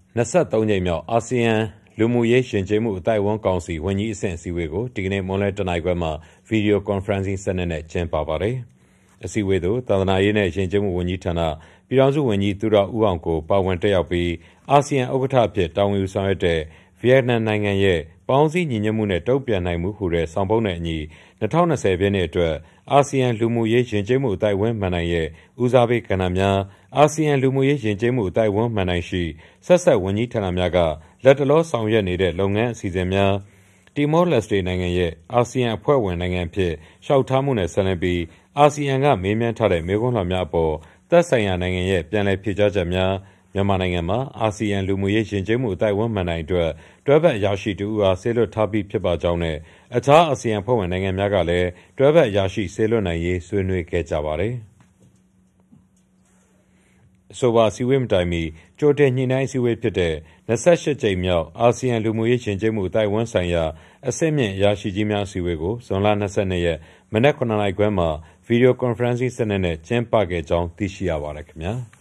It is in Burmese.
23ကြိမ်မြောက်အာဆီယံလူမှုရေးယဉ်ကျေးမှုအသိုက်အဝန်းကောင်စီဝန်ကြီးအဆင့်အစည်းအဝေးကိုဒီကနေ့မွန်းလွဲတနာရီခွဲမှာဗီဒီယိုကွန်ဖရင့်စင်းစနစ်နဲ့ကျင်းပပါတယ်။အစည်းအဝေးသို့သာသနာရေးနဲ့ယဉ်ကျေးမှုဝန်ကြီးဌာနပြည်ထောင်စုဝန်ကြီးသူရဦးအောင်ကိုပါဝင်တက်ရောက်ပြီးအာဆီယံဥက္ကဋ္ဌအဖြစ်တာဝန်ယူဆောင်ရွက်တဲ့ဗီယက်နမ်နိုင်ငံရဲ့ပေါင်းစည်းညီညွတ်မှုနဲ့တုံ့ပြန်နိုင်မှုဟူတဲ့ဆောင်ပုဒ်နဲ့အညီ2020ပြည့်နှစ်အတွက်အာဆီယံလူမှုရေးယဉ်ကျေးမှုအသိုက်အဝန်းမှန်နိုင်ရဲ့ဦးစားပေးကဏ္ဍများအာဆီယံလူမှုရေးယဉ်ကျေးမှုအသိုက်အဝန်းမှန်နိုင်ရှိဆက်ဆက်ဝန်ကြီးဌာနများကလက်တလောဆောင်ရွက်နေတဲ့လုပ်ငန်းအစီအစဉ်များတီမောလက်စတေနိုင်ငံရဲ့အာဆီယံအဖွဲ့ဝင်နိုင်ငံဖြစ်လျှောက်ထားမှုနဲ့ဆက်လက်ပြီးအာဆီယံကမေးမြန်းထားတဲ့မေးခွန်းလွှာများအပေါ်သက်ဆိုင်ရာနိုင်ငံရဲ့ပြန်လည်ဖြေကြားချက်များမြန်မာနိုင်ငံမှာအာဆီယံလူမှုရေးယဉ်ကျေးမှုအသိုက်အဝန်းမှန်နိုင်အတွက်တွဲဘက်အရာရှိတူအားဆေးလွတ်ထားပြီးဖြစ်ပါကြောင်းနဲ့အခြားအာဆီယံအဖွဲ့ဝင်နိုင်ငံများကလည်းတွဲဘက်အရာရှိဆေးလွတ်နိုင်ရေးဆွေးနွေးခဲ့ကြပါတယ်။အဆိုပါအစည်းအဝေးမတိုင်မီကြိုတင်ညှိနှိုင်းအစည်းအဝေးဖြစ်တဲ့28ကြိမ်မြောက်အာဆီယံလူမှုရေးယဉ်ကျေးမှုအသိုက်အဝန်းဆိုင်ရာအဆင့်မြင့်အရာရှိကြီးများအစည်းအဝေးကိုဇွန်လ22ရက်မနက်9:00နာရီခွဲမှာဗီဒီယိုကွန်ဖရင့်စနစ်နဲ့ကျင်းပခဲ့ကြောင်းသိရှိရပါတယ်ခင်ဗျာ။